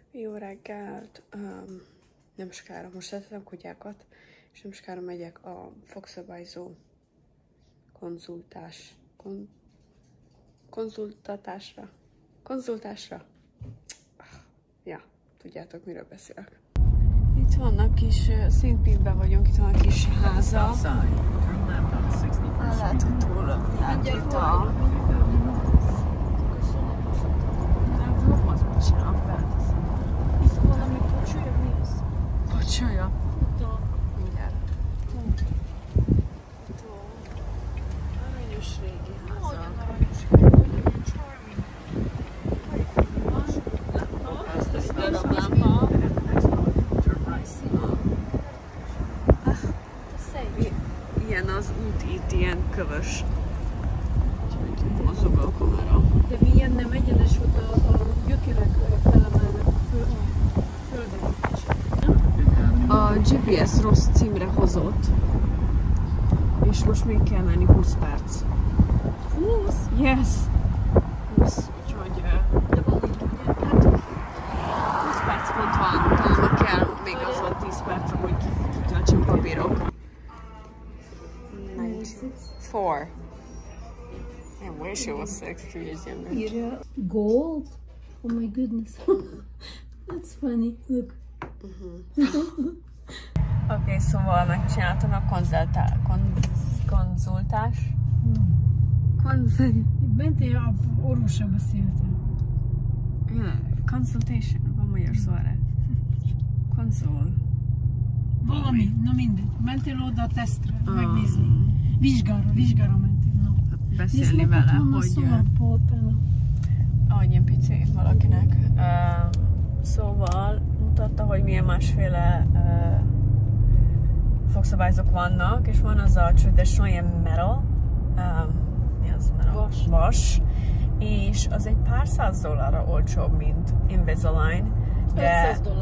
Jó reggelt! Nem sokára most szedtem kutyákat, és nem sokára megyek a fogszabályzó konzultásra. Ja, tudjátok, miről beszélek. Itt vannak kis, Szent Pete-ben vagyunk, itt van a kis háza. Látható, itt a... Pocsolya? Mindjárt. Aranyos régi háza. Darablámpa. Ilyen az út itt, ilyen kövös. Úgyhogy mozog a kamera. De milyen nem egyenes oda a gyökerek felemelnek földön. A GPS rossz címre hozott, és most még kell menni 20 perc. 20? Yes! 20, úgyhogy hát 20 perc pont van, talán kell még az van 10 perc, amúgy kitöltsem papírok. 94. I wish it was 6 years younger. Gold? Oh my goodness. That's funny. Look. Oké, szóval megcsináltam a konzultás. Bentél a orvossal beszéltem. Consultation, van magyar szó erre. Valami, na mindegy. Mentél oda a tesztre, megnézni. Vizsgára mentél. No. Beszélni vele, hogy annyi pici valakinek. Szóval mutatta, hogy milyen másféle fogszabályzók vannak, és van az a traditional metal, mi az metal? Vas. És az egy pár $100 olcsóbb, mint Invisalign. De $500.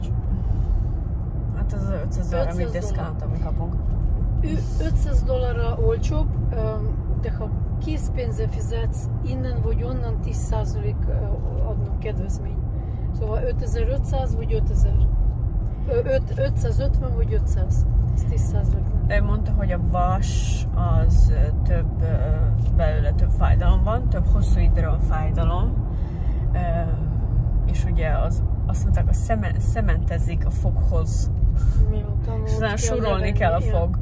Hát az $500, amit diszkánt, amit kapunk. $500 olcsóbb, de ha készpénzzel fizetsz, innen vagy onnan 10% adnak kedvezmény. Szóval 5500 vagy 5000. 550 vagy 500. Ez 10%. Ő mondta, hogy a vas az belőle több fájdalom van, több hosszú időre van fájdalom. És ugye azt mondták, hogy cementezik a foghoz. Aztán súrolni kell a fog.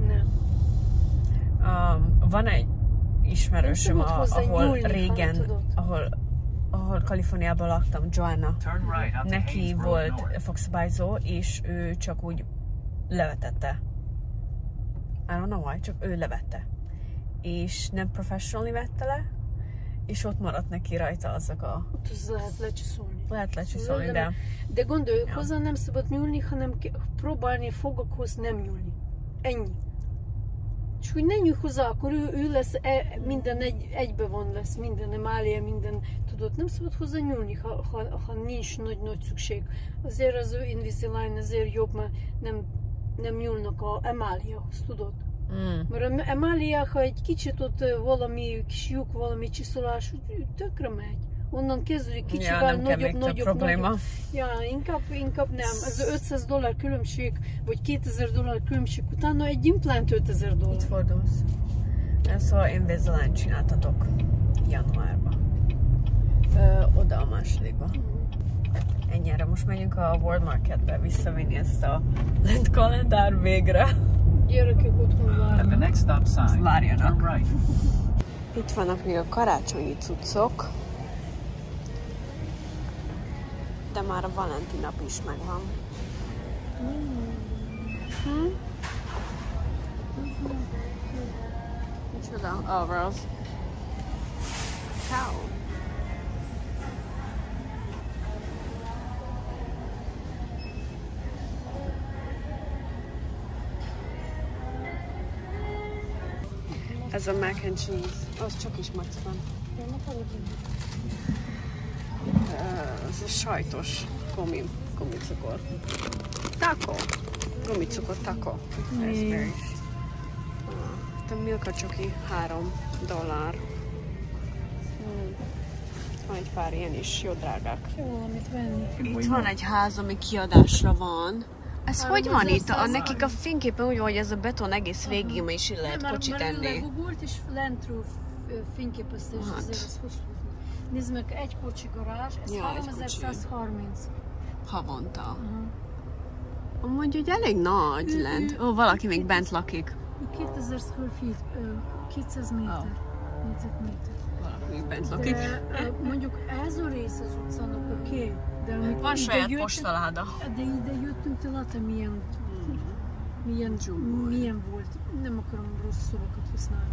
Van egy ismerősöm, ahol régen, ahol Kaliforniában laktam, Joanna. Neki volt fogszabályzó, és ő csak úgy levetette. I don't know why, csak ő levette. És nem professionally vette le, és ott maradt neki rajta azok a... Ott az lehet lecsiszolni. Lehet lecsiszolni, de... De gondolj, hozzá nem szabad nyúlni, hanem próbálni fogakhoz nem nyúlni. Ennyi. És hogy ne nyújj hozzá, akkor ő lesz, minden egybe van lesz, minden emália, minden, tudod, nem szabad hozzá nyúlni, ha nincs nagy szükség. Azért az ő Invisalign azért jobb, mert nem nyúlnak a emáliahoz, tudod? Mert a emália, ha egy kicsit ott valami kis lyuk, valami csiszolás, tökre megy. Onnan kezdődik kicsivel, nagyobb. Ja, inkább nem. Ez $500 különbség, vagy $2000 különbség, utána egy implant $5000. Itt fordulsz. Szóval Invisalign csináltatok januárban. Oda a másodikba. Ennyire most megyünk a World Marketbe visszavinni ezt a lent kalendár végre. Gyerekek otthon várnak. Várjanak. Itt vannak még a karácsonyi cuccok. De már a Valentin nap is megvan. Micsoda? Oh, Rose. Cow. Ez a mac and cheese. Az csak is mac van. Ez a sajtos gumicukor. Taco. Gumicukor taco. Ez very. A Milka csoki $3. van egy pár ilyen is, jó drágák. Jó valamit venni. Itt van egy ház, ami kiadásra van. Ez hogy van itt? Nekik a fényképen úgy van, hogy ez a beton egész végig is lehet kocsit tenni. Mert legugult és lentről fényképeztés, ezért ez hosszú. Nézd meg, egy kocsi garázs, ez 3130. Havonta. Amúgy, hogy elég nagy lent. Ó, valaki még bent lakik. 2000 square feet, 200 méter, négyzetméter. Valaki még bent lakik. De mondjuk ez a rész az utcának oké. Van saját postaláda. De ide jöttünk, te láttad milyen volt. Nem akarom rossz szavakat használni.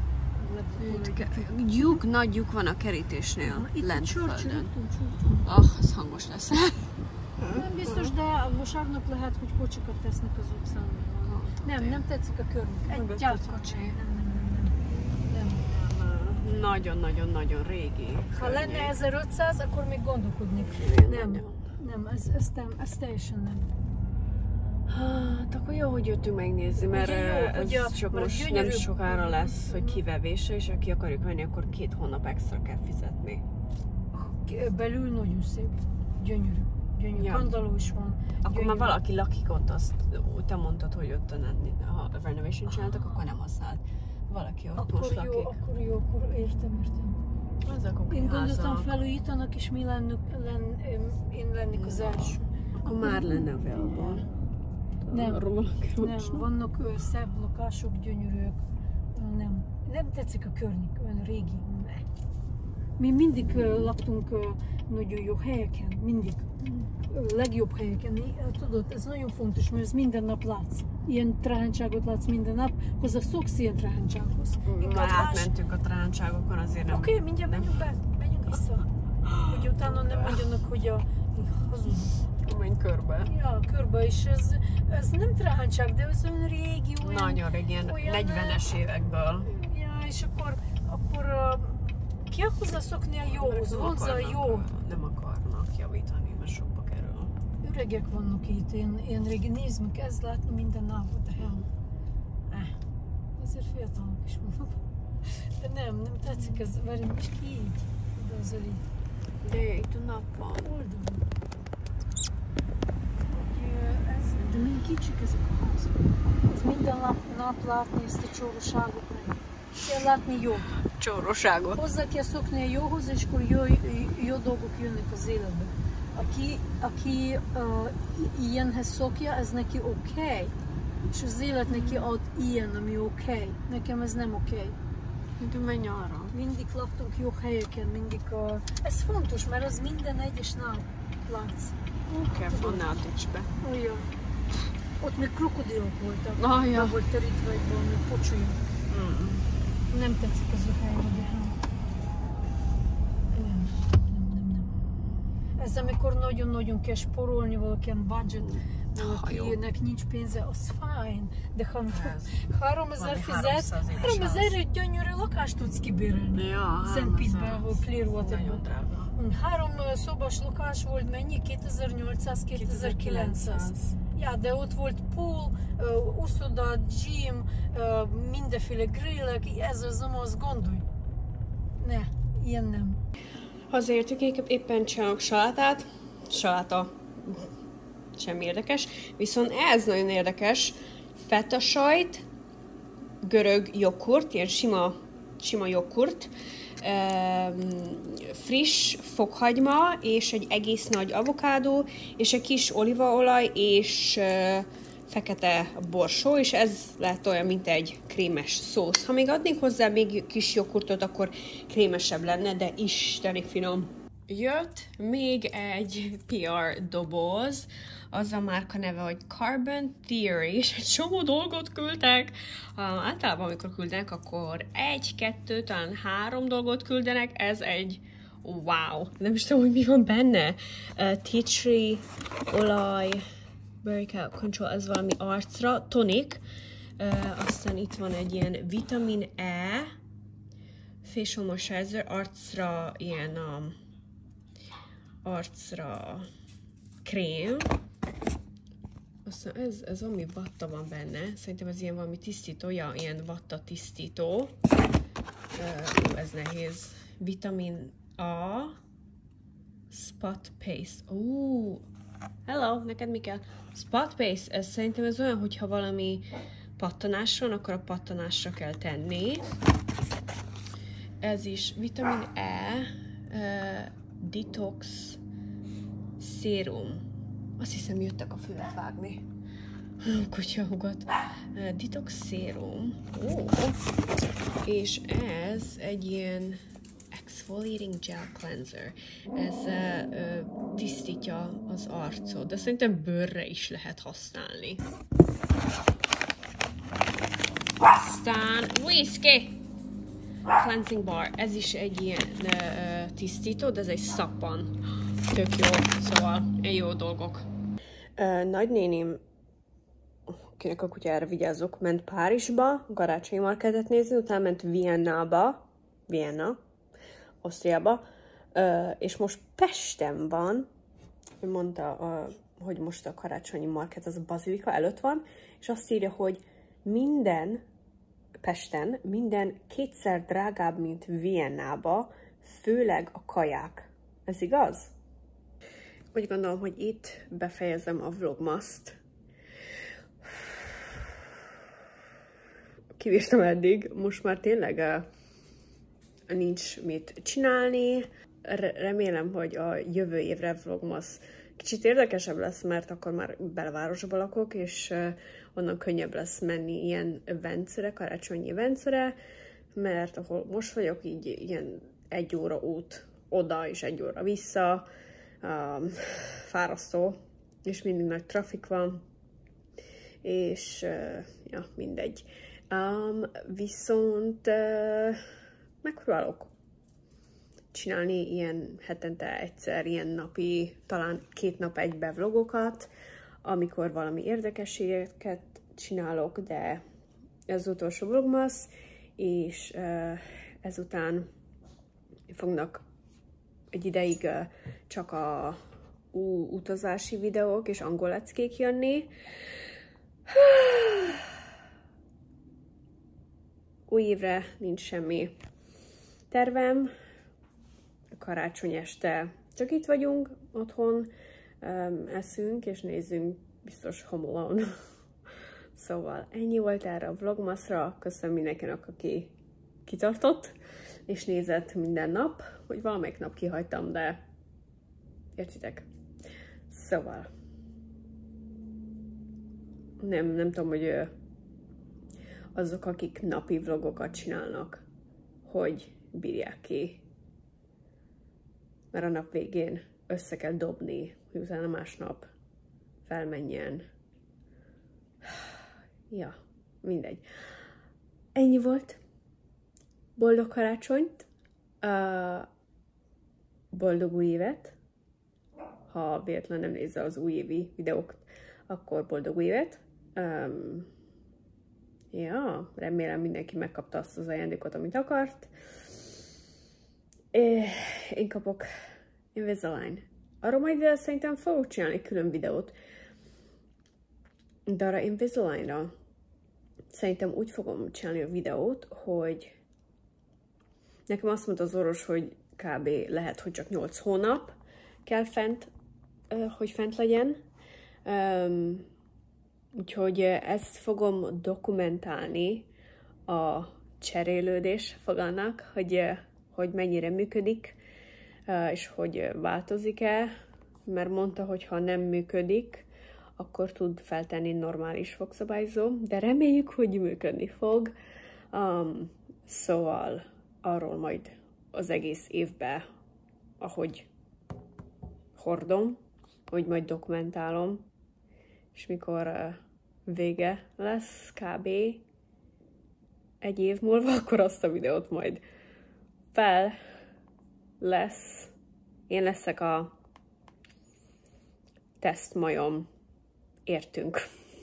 Nagy lyuk van a kerítésnél, lent földön. Ez hangos lesz. Nem biztos, de vasárnap lehet, hogy kocsikat tesznek az utcán. Nem tetszik a környék. Egy gyártkocsi. Nem. Nagyon-nagyon-nagyon régi. Ha lenne 1500, akkor még gondolkodnék. Nem, ez teljesen nem. Hát akkor jó, hogy jöttünk megnézni, mert ez csak most nem sokára lesz, hogy kivevése, és aki akarjuk venni, akkor 2 hónap extra kell fizetni. Belül nagyon szép, gyönyörű. Kandalló is van. Akkor már valaki lakik ott, azt te mondtad, hogy ott ha a renovation csináltak, akkor nem használt. Valaki ott akkor most jó, lakik. Akkor értem. Én gondoltam felújítanak, és én lennék az első. Akkor már lenne available. Nem, vannak szebb lakások, gyönyörűek. Nem tetszik a környék, olyan régi. Mi mindig laktunk nagyon jó helyeken, mindig. Legjobb helyeken. Tudod, ez nagyon fontos, mert ez minden nap látsz. Ilyen trahányságot látsz minden nap, hozzászoksz ilyen trahánysághoz. Már átmentünk a trahányságokon, azért nem. Oké, mindjárt menjünk vissza. Hogy utána nem mondjanak, hogy hazudunk. Menj körbe. Ja, körbe is. Ez nem trahányság, de ez olyan régi, olyan... Nagyon régi, ilyen 40-es évekből. Ja, és akkor ki hozzászokni a jóhoz, hozzá a jó. Nem akarnak javítani, mert sokba kerül. Öregek vannak itt, én régi, nézd meg, ez látni minden nap, what the hell. Ezért fiatalok is vannak. De nem tetszik ez, velem is így. De az elég. De itt a nap van. Oldalon. De milyen kicsik ezek a házak. Ez minden nap látni ezt a csóróságot meg. Kell látni jót. Csóróságot. Hozzá kell szokni a jóhoz, és akkor jó dolgok jönnek az életbe. Aki ilyenhez szokja, ez neki oké. És az élet neki ad ilyen, ami oké. Nekem ez nem oké. Menj arra. Mindig laktunk jó helyeken, ez fontos, mert az minden egyes nap látsz. Oké, annál a dicsbe. Olyan. Ott még krokodilok voltak. Be volt terítve egy valami pocsolya. Nem tetszik ez a helyre, de nem. Ez amikor nagyon-nagyon kell spórolni, valakinek budget, valakinek nincs pénze, az fine. De ha 3000 fizetsz, 3000 gyönyörű lakást tudsz kibérelni. Szent Pitben, ahol Clearwaterben. 3 szobás lakás volt mennyi? 2800-2900. Ja, de ott volt pool, uszoda, gym, mindenféle grillek, ez az, azt gondolj. Ne, ilyen nem. Hazaértük, éppen csinálok salátát. Saláta semmi érdekes. Viszont ez nagyon érdekes. Feta sajt, görög joghurt, ilyen sima joghurt, friss fokhagyma, és egy egész nagy avokádó, és egy kis olívaolaj, és fekete borsó, és ez lehet olyan, mint egy krémes szósz. Ha még adnék hozzá még kis joghurtot, akkor krémesebb lenne, de isteni finom. Jött még egy PR doboz, az a márka neve, hogy Carbon Theory, és egy csomó dolgot küldtek. Általában, amikor küldenek, akkor 1, 2, talán 3 dolgot küldenek. Ez egy wow! Nem is tudom, hogy mi van benne. Tea tree, olaj, berry control, ez valami arcra, tonic. Aztán itt van egy ilyen vitamin E, facial moisturizer, arcra ilyen arcra krém. Aztán ez valami vatta van benne. Szerintem ez ilyen valami tisztító. Ja, ilyen vatta tisztító. Ez nehéz. Vitamin A. Spot paste. Hello, neked mi kell? Spot paste, ez szerintem ez olyan, hogyha valami pattanás van, akkor a pattanásra kell tenni. Ez is vitamin E, detox szérum. Azt hiszem, jöttek a füvet vágni. Kutyahúgat. Detox szérum. És ez egy ilyen exfoliating gel cleanser. Ez tisztítja az arcot, de szerintem bőrre is lehet használni. Aztán whisky! Cleansing bar. Ez is egy ilyen tisztító, de ez egy szappan. Tök jó, szóval jó dolgok. Nagynéném, kinek a kutyára vigyázok, ment Párizsba, karácsonyi marketet nézni, utána ment Vienna, Ausztriába, és most Pesten van. Ő mondta, hogy most a karácsonyi market az a Bazilika előtt van, és azt írja, hogy Pesten minden kétszer drágább, mint Viennába, főleg a kaják. Ez igaz? Úgy gondolom, hogy itt befejezem a vlogmaszt. Kibírtam eddig, most már tényleg nincs mit csinálni. Remélem, hogy a jövő évre vlogmas kicsit érdekesebb lesz, mert akkor már belvárosba lakok, és onnan könnyebb lesz menni ilyen eventre, karácsonyi eventre, mert ahol most vagyok, így ilyen 1 óra út oda, és 1 óra vissza, fárasztó, és mindig nagy trafik van, és ja, mindegy. Viszont megpróbálok csinálni ilyen hetente egyszer, ilyen napi, talán 2 nap egybe vlogokat, amikor valami érdekességeket csinálok, de ez az utolsó vlogmas, és ezután fognak egy ideig csak a utazási videók és angol leckék jönni. Új évre nincs semmi tervem. Karácsony este csak itt vagyunk otthon, eszünk és nézzünk biztos Home Alone. Szóval ennyi volt erre a vlogmasra. Köszönöm mindenkinek, aki kitartott és nézett minden nap, hogy valamelyik nap kihagytam, de értitek. Szóval nem tudom, hogy azok, akik napi vlogokat csinálnak, hogy bírják ki. Mert a nap végén össze kell dobni, hogy utána másnap felmenjen. Ja, mindegy. Ennyi volt. Boldog karácsonyt, boldog új évet. Ha véletlenül nem nézze az újévi videók, akkor boldog új évet. Ja, remélem mindenki megkapta azt az ajándékot, amit akart. Én kapok Invisalign. Arról majd szerintem fogok csinálni külön videót. De arra Invisalign-ra szerintem úgy fogom csinálni a videót, hogy nekem azt mondta az orvos, hogy kb. Lehet, hogy csak 8 hónap kell fent, hogy fent legyen. Úgyhogy ezt fogom dokumentálni a cserélődés fogalmának, hogy mennyire működik, és hogy változik-e, mert mondta, hogy ha nem működik, akkor tud feltenni normális fogszabályzó, de reméljük, hogy működni fog. Szóval arról majd az egész évben, ahogy hordom, hogy majd dokumentálom, és mikor vége lesz, kb. 1 év múlva, akkor azt a videót majd fel lesz. Én leszek a tesztmajom. Értünk.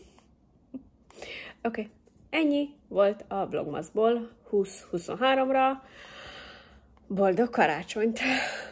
Oké. Ennyi volt a vlogmasból 2023-ra. Boldog karácsonyt!